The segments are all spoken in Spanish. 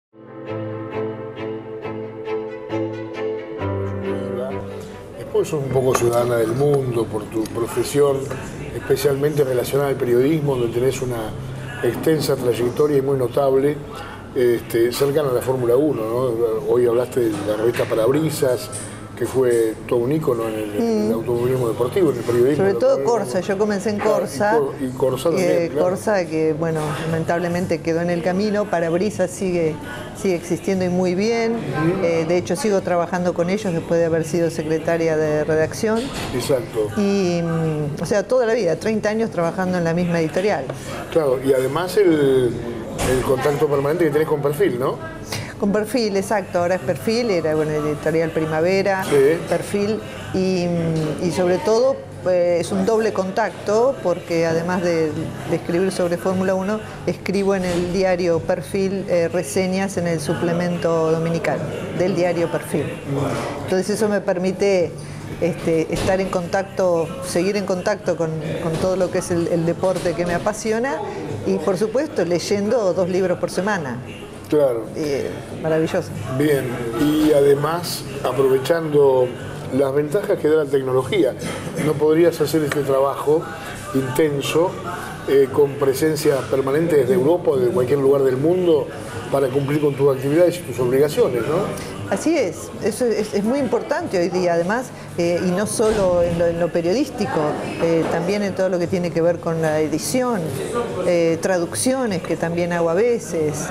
Después sos un poco ciudadana del mundo por tu profesión, especialmente relacionada al periodismo, donde tenés una extensa trayectoria y muy notable, cercana a la Fórmula 1, ¿no? Hoy hablaste de la revista Parabrisas, que fue todo un ícono en el automovilismo deportivo, en el periodismo. Sobre todo Corsa, yo comencé en Corsa. Y Corsa también, claro. Corsa que, bueno, lamentablemente quedó en el camino. Parabrisas sigue existiendo y muy bien. De hecho, sigo trabajando con ellos después de haber sido secretaria de redacción. Exacto. Y, o sea, toda la vida, 30 años trabajando en la misma editorial. Claro, y además el contacto permanente que tenés con Perfil, ¿no? Con Perfil, exacto, ahora es Perfil, era bueno, editorial Primavera, sí. Perfil, y sobre todo es un doble contacto, porque además de escribir sobre Fórmula 1, escribo en el diario Perfil reseñas en el suplemento dominical del diario Perfil. Entonces eso me permite estar en contacto, seguir en contacto con todo lo que es el deporte que me apasiona, y por supuesto leyendo 2 libros por semana. Claro. Maravilloso. Bien, y además, aprovechando las ventajas que da la tecnología, ¿no podrías hacer este trabajo intenso con presencia permanente desde Europa o desde cualquier lugar del mundo para cumplir con tus actividades y tus obligaciones, ¿no? Así es, eso es muy importante hoy día, además, y no solo en lo periodístico, también en todo lo que tiene que ver con la edición, traducciones que también hago a veces.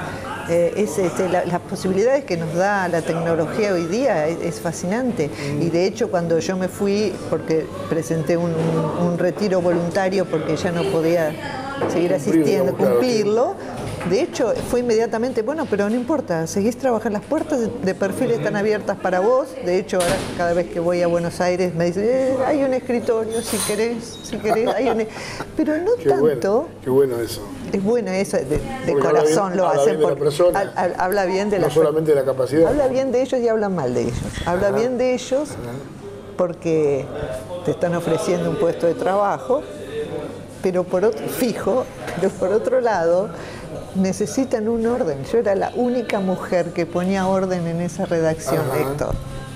Las posibilidades que nos da la tecnología hoy día es fascinante. Y de hecho, cuando yo me fui, porque presenté un retiro voluntario porque ya no podía seguir asistiendo, cumplirlo, de hecho fue inmediatamente, bueno, pero no importa, seguís trabajando, las puertas de Perfil están abiertas para vos. De hecho, ahora cada vez que voy a Buenos Aires me dicen, hay un escritorio, si querés, hay un... Pero no tanto. Qué bueno eso. Es bueno eso, de corazón lo hacen, porque habla bien de la... No solamente de la capacidad. Habla bien de ellos y habla mal de ellos. Habla bien de ellos porque te están ofreciendo un puesto de trabajo, pero por otro lado necesitan un orden. Yo era la única mujer que ponía orden en esa redacción, Héctor.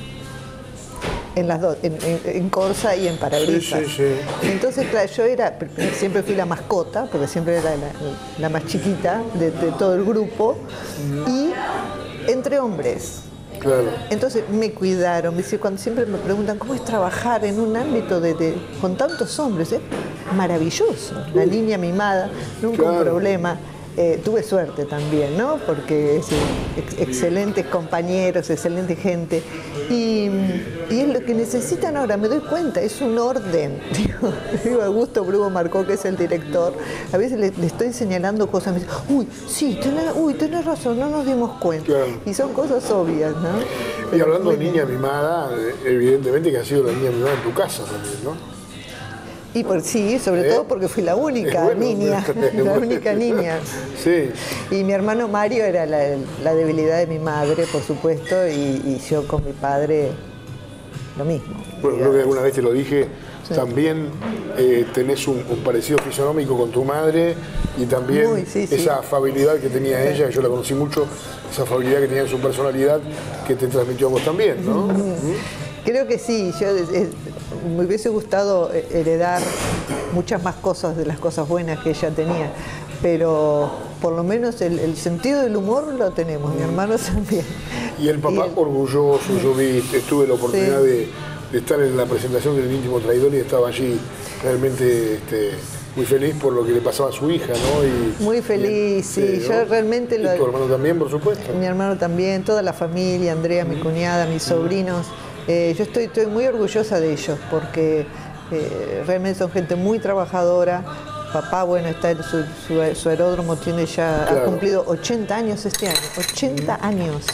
En las dos, en Corsa y en Parabrisas. Sí. Entonces, claro, yo siempre fui la mascota, porque siempre era la más chiquita de todo el grupo, y entre hombres. Claro. Entonces me cuidaron, cuando siempre me preguntan cómo es trabajar en un ámbito con tantos hombres, maravilloso, la niña mimada, nunca un problema. Tuve suerte también, ¿no? Porque excelentes compañeros, excelente gente. Y es lo que necesitan ahora, me doy cuenta, es un orden. Digo, Augusto Brugo Marcó, que es el director, a veces le estoy señalando cosas, me dice, tenés razón, no nos dimos cuenta. Claro. Y son cosas obvias, ¿no? Y hablando de niña mimada, evidentemente que ha sido la niña mimada en tu casa también, ¿no? Y sí, sobre todo porque fui la única niña, la única niña. Sí. Y mi hermano Mario era la debilidad de mi madre, por supuesto, y yo con mi padre lo mismo. Bueno, creo que alguna vez te lo dije, sí. También tenés un parecido fisionómico con tu madre y también esa afabilidad que tenía ella, que yo la conocí mucho, esa afabilidad que tenía en su personalidad, que te transmitió a vos también, ¿no? Creo que sí, me hubiese gustado heredar muchas más cosas de las cosas buenas que ella tenía, pero por lo menos el sentido del humor lo tenemos, mi hermano también. Y el papá orgulloso, yo tuve la oportunidad de estar en la presentación del Íntimo Traidor y estaba allí realmente muy feliz por lo que le pasaba a su hija, ¿no? Muy feliz, sí. ¿no? Yo realmente... ¿Y tu hermano también, por supuesto? Mi hermano también, toda la familia, Andrea, mi cuñada, mis sobrinos. Yo estoy muy orgullosa de ellos porque realmente son gente muy trabajadora. Papá, bueno, está en su aeródromo, ha cumplido 80 años este año, 80 años,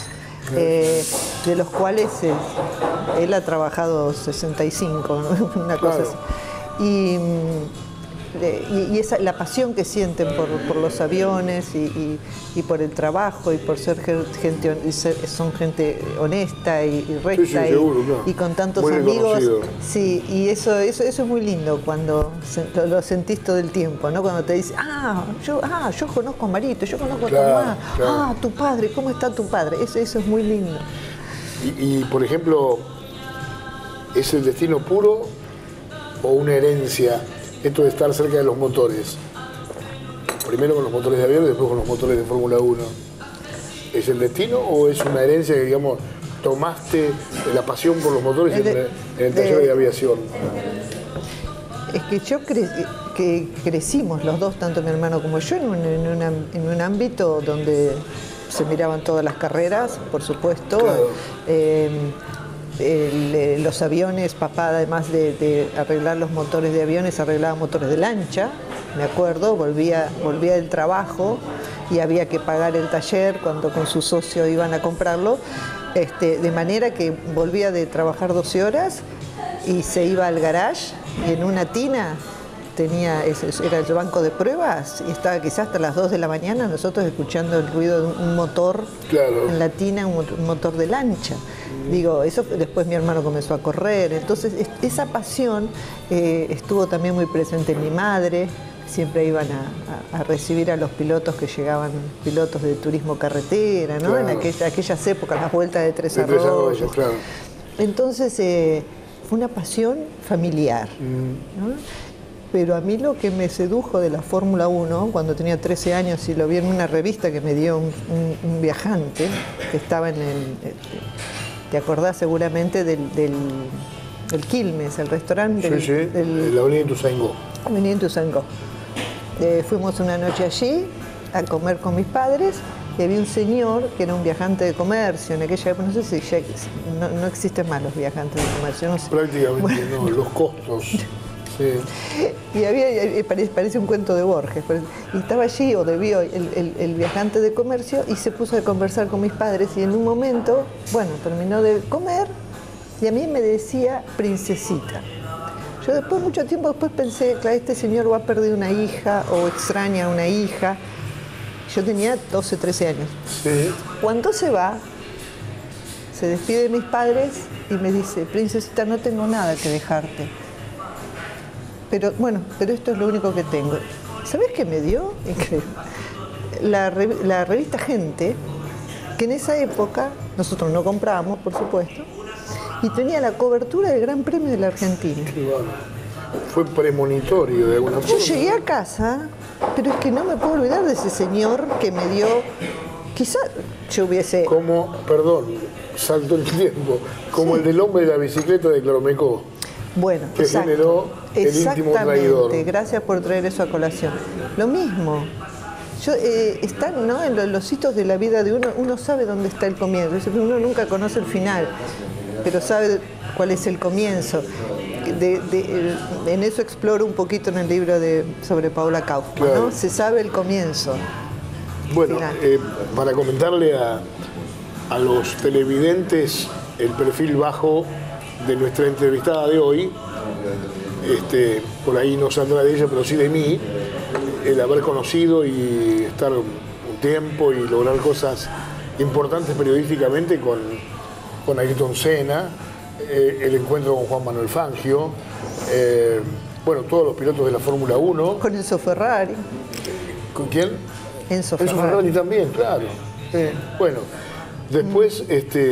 de los cuales él ha trabajado 65, ¿no? Una cosa así. la pasión que sienten por los aviones y por el trabajo y por ser gente, son gente honesta y recta, sí, seguro, claro. Y con tantos muy amigos. reconocido. Sí, y eso es muy lindo cuando lo sentís todo el tiempo, ¿no? Cuando te dicen, yo conozco a Marito, yo conozco a tu mamá, claro. tu padre, ¿cómo está tu padre? Eso es muy lindo. Y, por ejemplo, ¿es el destino puro o una herencia esto de estar cerca de los motores? Primero con los motores de avión y después con los motores de Fórmula 1. ¿Es el destino o es una herencia que, digamos, tomaste la pasión por los motores en el taller de aviación? Es que crecimos los dos, tanto mi hermano como yo, en un ámbito donde se miraban todas las carreras, por supuesto. Claro. Los aviones, papá, además de arreglar los motores de aviones, arreglaba motores de lancha, me acuerdo, volvía del trabajo y había que pagar el taller cuando con su socio iban a comprarlo, de manera que volvía de trabajar 12 horas y se iba al garage y en una tina era el banco de pruebas y estaba quizás hasta las 2 de la mañana nosotros escuchando el ruido de un motor en la tina, un motor de lancha. Digo, eso después mi hermano comenzó a correr, entonces esa pasión estuvo también muy presente en mi madre. Siempre iban a recibir a los pilotos que llegaban, pilotos de turismo carretera, ¿no? Claro. En aquellas épocas, las vueltas de Tres Arroyos. Claro. Entonces fue una pasión familiar, ¿no? Pero a mí lo que me sedujo de la Fórmula 1, cuando tenía 13 años y lo vi en una revista que me dio un viajante, que estaba en te acordás seguramente del Quilmes, el restaurante Sí, la Avenida Ituzaingó. Avenida Ituzaingó. Fuimos una noche allí a comer con mis padres y había un señor que era un viajante de comercio en aquella época, no sé si ya no existen más los viajantes de comercio, no sé. Prácticamente bueno. no, los costos. Sí. Y parece un cuento de Borges, y estaba allí, o debió, el viajante de comercio, y se puso a conversar con mis padres, y en un momento, bueno, terminó de comer, y a mí me decía princesita. Yo después, mucho tiempo después pensé, claro, este señor va a perder una hija, o extraña a una hija. Yo tenía 12, 13 años. Sí. Cuando se va, se despide de mis padres, y me dice, princesita, no tengo nada que dejarte. Pero esto es lo único que tengo. ¿Sabés qué me dio? Increíble. La revista Gente, que en esa época nosotros no comprábamos, por supuesto, y tenía la cobertura del Gran Premio de la Argentina. Bueno, fue premonitorio de alguna forma. Yo llegué a casa, pero es que no me puedo olvidar de ese señor que me dio, quizás yo hubiese... Como, perdón, salto el tiempo, como el del hombre de la bicicleta de Cloromecó. Bueno, que exacto, generó el íntimo traidor. Gracias por traer eso a colación. Lo mismo, están, ¿no? En los hitos de la vida de uno sabe dónde está el comienzo. Uno nunca conoce el final, pero sabe cuál es el comienzo. En eso exploro un poquito en el libro sobre Paula Kaufman, claro. ¿no? Se sabe el comienzo. Bueno, para comentarle a los televidentes el perfil bajo de nuestra entrevistada de hoy, por ahí no saldrá de ella, pero sí de mí, el haber conocido y estar un tiempo y lograr cosas importantes periodísticamente con Ayrton Senna, el encuentro con Juan Manuel Fangio, todos los pilotos de la Fórmula 1. Con Enzo Ferrari. ¿Con quién? Enzo Ferrari. Enzo Ferrari también, claro. Después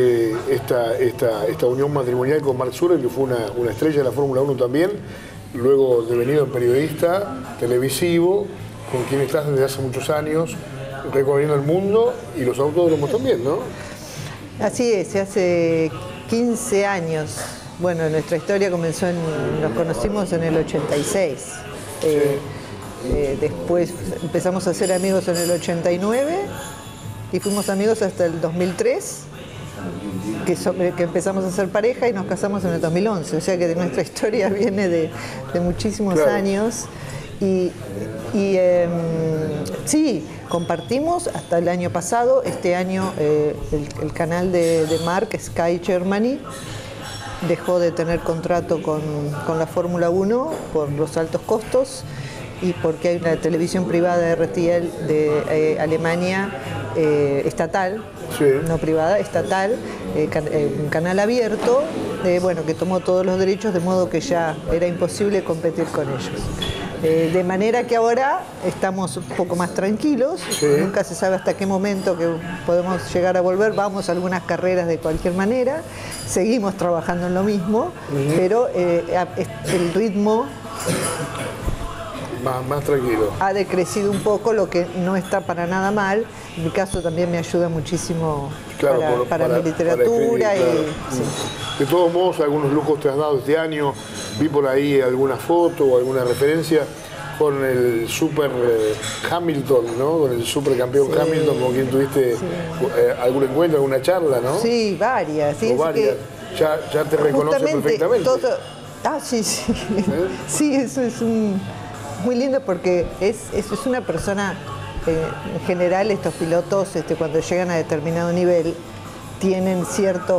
esta unión matrimonial con Marc Surer, que fue una estrella de la Fórmula 1 también, luego devenido en periodista televisivo, con quien estás desde hace muchos años, recorriendo el mundo y los autódromos también, ¿no? Así es, hace 15 años. Bueno, nuestra historia comenzó, nos conocimos en el 86. Sí. Después empezamos a ser amigos en el 89 y fuimos amigos hasta el 2003, que empezamos a ser pareja y nos casamos en el 2011. O sea que nuestra historia viene de muchísimos años. Sí, compartimos hasta el año pasado. Este año el canal de Marc, Sky Germany, dejó de tener contrato con la Fórmula 1 por los altos costos y porque hay una televisión privada de RTL de Alemania estatal, sí, no privada, estatal, un canal abierto, bueno, que tomó todos los derechos, de modo que ya era imposible competir con ellos. De manera que ahora estamos un poco más tranquilos, sí, nunca se sabe hasta qué momento que podemos llegar a volver, vamos a algunas carreras de cualquier manera, seguimos trabajando en lo mismo, pero el ritmo más tranquilo. Ha decrecido un poco, lo que no está para nada mal. En mi caso también me ayuda muchísimo, claro, para mi literatura. Para escribir, claro. Sí. De todos modos, algunos lujos te has dado este año. Vi por ahí alguna foto o alguna referencia con el super Hamilton, ¿no? Con el supercampeón, sí, Hamilton, con quien tuviste, sí, algún encuentro, alguna charla, ¿no? Sí, varias. Sí, varias. Ya te reconoce perfectamente. Sí, sí. Sí, eso es muy lindo porque es una persona, en general estos pilotos cuando llegan a determinado nivel tienen cierta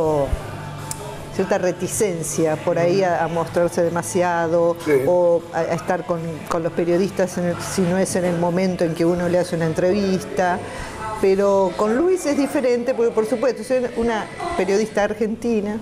reticencia por ahí a mostrarse demasiado, sí, o a estar con los periodistas si no es en el momento en que uno le hace una entrevista. Pero con Luis es diferente porque, por supuesto, soy una periodista argentina,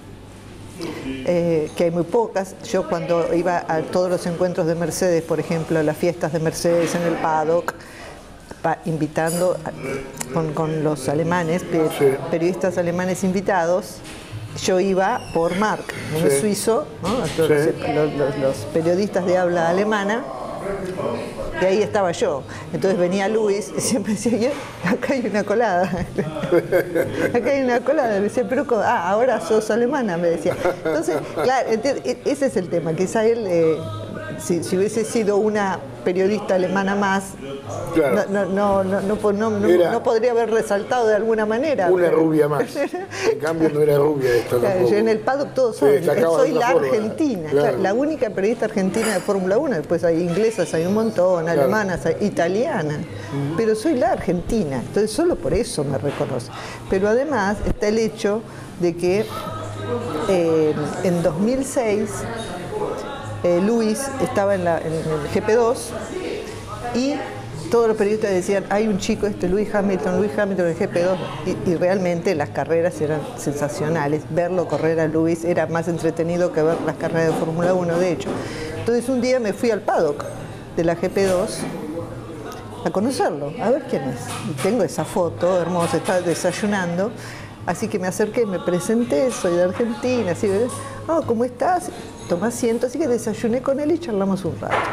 que hay muy pocas. Yo cuando iba a todos los encuentros de Mercedes, por ejemplo, a las fiestas de Mercedes en el paddock, invitando con los alemanes, periodistas alemanes invitados, yo iba por Marc, un suizo, ¿no? Los periodistas de habla alemana, y ahí estaba yo. Entonces venía Luis y siempre decía, acá hay una colada. Acá hay una colada. Me decía, pero ahora sos alemana, me decía. Entonces, claro, ese es el tema. Quizá él, si hubiese sido una periodista alemana más, claro, no podría haber resaltado de alguna manera. Una rubia más. En cambio no era rubia esto. Claro, yo en el paddock todos saben, soy la argentina, claro, la única periodista argentina de Fórmula 1. Después hay inglesas, hay un montón, alemanas, claro, hay italianas, pero soy la argentina, entonces solo por eso me reconoce. Pero además está el hecho de que en 2006 Luis estaba en el GP2 y todos los periodistas decían, hay un chico, Luis Hamilton en el GP2, y realmente las carreras eran sensacionales. Verlo correr a Luis era más entretenido que ver las carreras de Fórmula 1, de hecho. Entonces un día me fui al paddock de la GP2 a conocerlo, a ver quién es. Y tengo esa foto hermosa, estaba desayunando, así que me acerqué, me presenté, soy de Argentina, así, ¿cómo estás? Toma asiento, así que desayuné con él y charlamos un rato.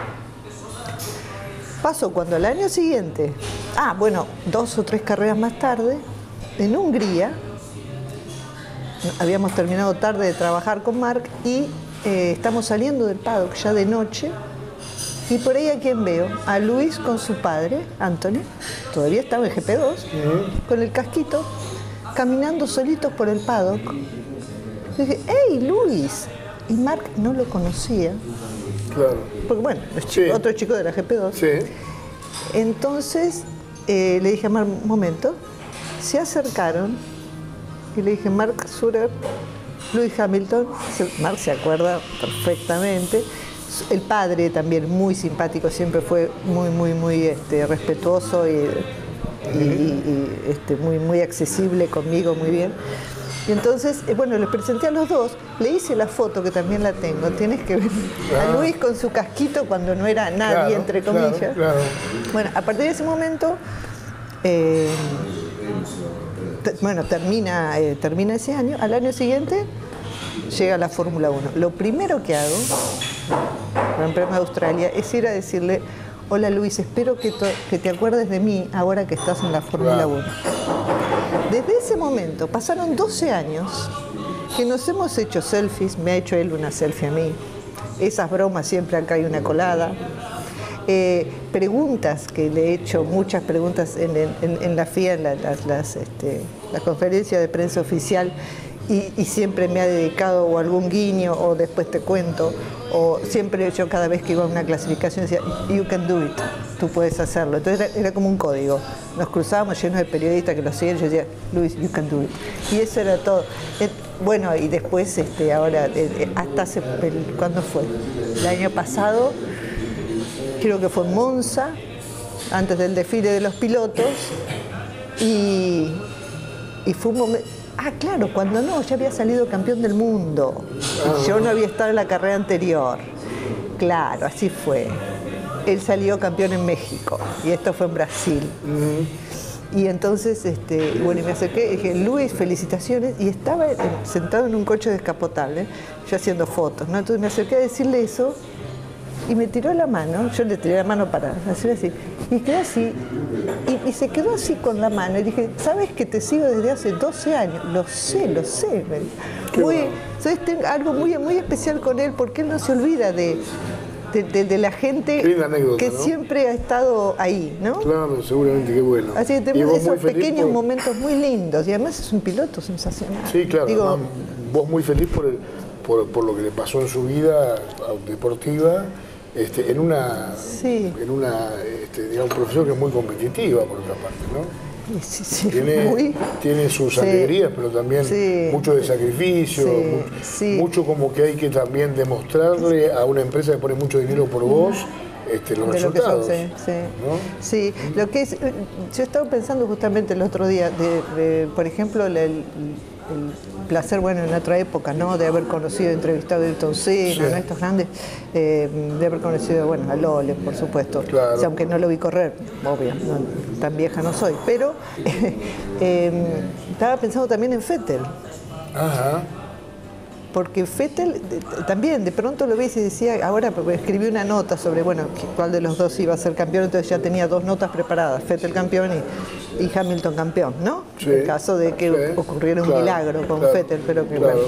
Pasó cuando al año siguiente, 2 o 3 carreras más tarde, en Hungría, habíamos terminado tarde de trabajar con Marc y estamos saliendo del paddock ya de noche, y por ahí a quién veo, a Luis con su padre, Anthony, todavía estaba en GP2, con el casquito, caminando solitos por el paddock. Y dije, ¡hey, Luis! Y Marc no lo conocía. Claro. Porque bueno, es otro chico de la GP2. Sí. Entonces le dije a Marc, un momento, se acercaron y le dije, Marc Surer, Lewis Hamilton. Marc se acuerda perfectamente. El padre también muy simpático, siempre fue muy respetuoso y muy accesible conmigo, muy bien. Y entonces, les presenté a los dos, le hice la foto, que también la tengo, tienes que ver a Luis con su casquito cuando no era nadie, claro, entre comillas. Claro. Bueno, a partir de ese momento, termina ese año, al año siguiente llega la Fórmula 1. Lo primero que hago, Gran Premio de Australia, es ir a decirle, hola Luis, espero que te acuerdes de mí ahora que estás en la Fórmula 1. Desde ese momento, pasaron 12 años que nos hemos hecho selfies, me ha hecho él una selfie a mí, esas bromas siempre acá hay una colada, preguntas que le he hecho, muchas preguntas en la FIA, en la conferencia de prensa oficial, y siempre me ha dedicado o algún guiño o después te cuento, o siempre yo cada vez que iba a una clasificación decía, you can do it, tú puedes hacerlo. Entonces era como un código. Nos cruzábamos llenos de periodistas que lo seguían, yo decía, Luis, you can do it. Y eso era todo. Bueno, y después, ahora, hasta ¿cuándo fue? El año pasado, creo que fue en Monza, antes del desfile de los pilotos, y fue un momento... Ah, claro, cuando no, ya había salido campeón del mundo. Yo no había estado en la carrera anterior. Claro, así fue. Él salió campeón en México y esto fue en Brasil. Y entonces, bueno, me acerqué y dije, Luis, felicitaciones. Y estaba sentado en un coche descapotable, yo haciendo fotos, ¿no? Entonces me acerqué a decirle eso y me tiró la mano. Yo le tiré la mano para hacer así. Y quedó así. Y se quedó así con la mano. Y dije, ¿sabes que te sigo desde hace 12 años? Lo sé, lo sé. ¿Sabes? Tengo algo muy, muy especial con él porque él no se olvida de la gente anécdota, que ¿no? siempre ha estado ahí, ¿no? Claro, seguramente, qué bueno. Así que tenemos esos pequeños momentos muy lindos y además es un piloto sensacional. Sí, claro. Digo, Además, vos muy feliz por lo que le pasó en su vida deportiva, en una digamos, profesión que es muy competitiva, por otra parte, ¿no? Sí, tiene sus alegrías, pero también mucho de sacrificio, mucho como que hay que también demostrarle a una empresa que pone mucho dinero por vos los resultados. ¿No? Sí, lo que es, yo estaba pensando justamente el otro día, por ejemplo, el placer, bueno, en otra época, ¿no? De haber conocido, entrevistado a Ayrton Senna, ¿no? Estos grandes, de haber conocido, bueno, a Loles, por supuesto, claro. O sea, aunque no lo vi correr, obvio, no, tan vieja no soy, pero estaba pensando también en Vettel. Ajá. Porque Vettel también, de pronto lo ves y decía, ahora escribí una nota sobre, bueno, cuál de los dos iba a ser campeón, entonces ya tenía 2 notas preparadas, Vettel campeón y Hamilton campeón, ¿no? Sí, en el caso de que ocurriera un milagro con Vettel, pero que bueno.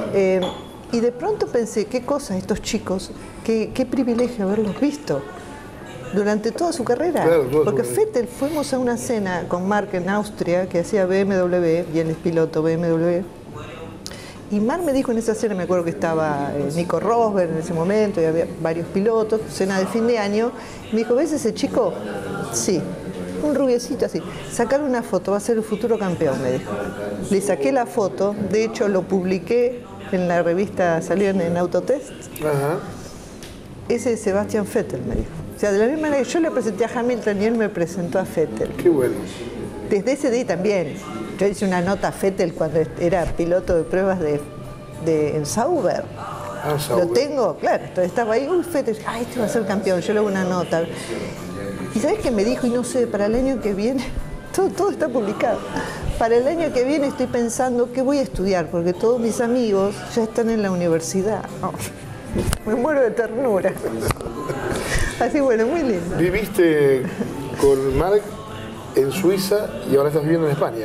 Y de pronto pensé, qué cosa estos chicos, qué privilegio haberlos visto durante toda su carrera. Porque Vettel, fuimos a una cena con Mark en Austria, que hacía BMW, y él es piloto BMW. Y Mark me dijo en esa cena, me acuerdo que estaba Nico Rosberg en ese momento, y había varios pilotos, cena de fin de año, y me dijo, ¿ves ese chico? Sí, un rubiecito así. Sacar una foto, va a ser el futuro campeón, me dijo. Le saqué la foto, de hecho lo publiqué en la revista, salió en Autotest. Ajá. Ese es Sebastian Vettel, me dijo. O sea, de la misma manera que yo le presenté a Hamilton y él me presentó a Vettel. Qué bueno. Desde ese día también. Yo hice una nota a Vettel cuando era piloto de pruebas en Sauber. Ah, Sauber. Lo tengo, claro. Entonces estaba ahí, uy, Vettel, ay, este va a ser campeón. Yo le hago una nota. ¿Y sabes qué me dijo? Y no sé, para el año que viene, todo está publicado. Para el año que viene estoy pensando qué voy a estudiar, porque todos mis amigos ya están en la universidad. Oh, me muero de ternura. Así, bueno, muy lindo. Viviste con Mark en Suiza y ahora estás viviendo en España.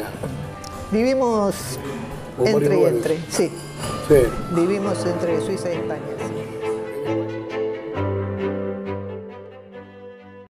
Vivimos entre y entre, sí. Sí. Vivimos entre Suiza y España. Sí.